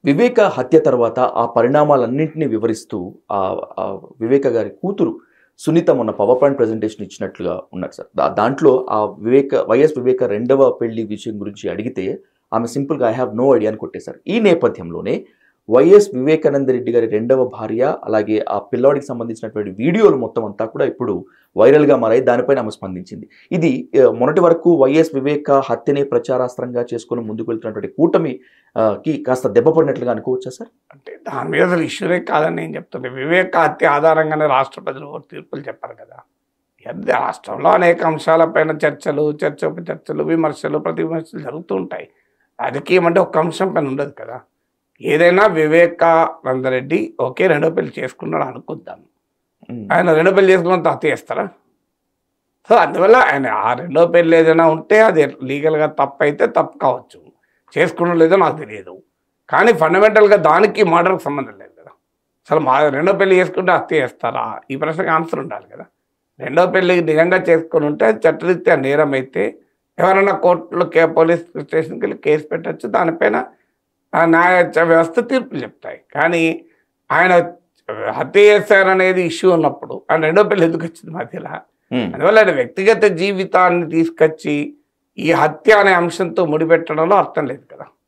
వివేక హత్య తర్వాత ఆ పరిణామాలన్నింటినీ వివరిస్తూ వివేక గారి కూతురు సునీత మొన్న పవర్ పాయింట్ ప్రెజెంటేషన్ ఇచ్చినట్లుగా ఉన్నారు సార్. దాంట్లో ఆ వైఎస్ వివేక రెండవ పెళ్లి విషయం గురించి అడిగితే ఆమె సింపుల్గా ఐ హ్యావ్ నో ఐడియా అని కొట్టేశారు. ఈ నేపథ్యంలోనే వైఎస్ వివేకానంద రెడ్డి గారి రెండవ భార్య అలాగే ఆ పిల్లవాడికి సంబంధించినటువంటి వీడియోలు మొత్తం అంతా కూడా ఇప్పుడు వైరల్గా మారాయి. దానిపైన ఆమె స్పందించింది. ఇది మొన్నటి వరకు వైఎస్ వివేక హత్యనే ప్రచారాస్త్రంగా చేసుకుని ముందుకు వెళ్తున్నటువంటి కూటమికి కాస్త దెబ్బపడినట్లుగా అనుకోవచ్చా సార్? అంటే దాని మీద అసలు ఇష్యూనే కాదని నేను చెప్తున్నాను. వివేక హత్య ఆధారంగానే రాష్ట్ర ప్రజలు తీర్పులు చెప్పారు కదా. రాష్ట్రంలో అనేక అంశాలపైన చర్చలు విమర్శలు ప్రతి విమర్శలు జరుగుతూ ఉంటాయి. రాజకీయం అంటే ఒక అంశం పైన ఉండదు కదా. ఏదైనా వివేకానంద రెడ్డి ఓకే రెండో పెళ్లి చేసుకున్నాడు అనుకుందాం. ఆయన రెండో పెళ్లి చేసుకున్నంత హత్య చేస్తారా? సో అందువల్ల ఆయన ఆ రెండో పెళ్లి ఏదైనా ఉంటే అది లీగల్గా తప్పు అయితే తప్పు కావచ్చు, చేసుకున్న లేదో నాకు తెలియదు. కానీ ఫండమెంటల్గా దానికి మర్డర్కి సంబంధం లేదు కదా. అసలు రెండో పెళ్లి చేసుకుంటే హత్య చేస్తారా? ఈ ప్రశ్నకు ఆన్సర్ ఉండాలి కదా. రెండో పెళ్లి నిజంగా చేసుకుని ఉంటే అది చట్టరీత్యా నేరం అయితే ఎవరైనా కోర్టులో పోలీస్ స్టేషన్కి వెళ్ళి కేసు పెట్టచ్చు. దానిపైన న్యాయ వ్యవస్థ తీర్పులు చెప్తాయి. కానీ ఆయన హత్య చేశారనేది ఇష్యూ ఉన్నప్పుడు ఆయన రెండో పెళ్లి ఎందుకు వచ్చింది మధ్యలో? అందువల్ల ఆయన వ్యక్తిగత జీవితాన్ని తీసుకొచ్చి ఈ హత్య అనే అంశంతో ముడిపెట్టడంలో అర్థం లేదు కదా.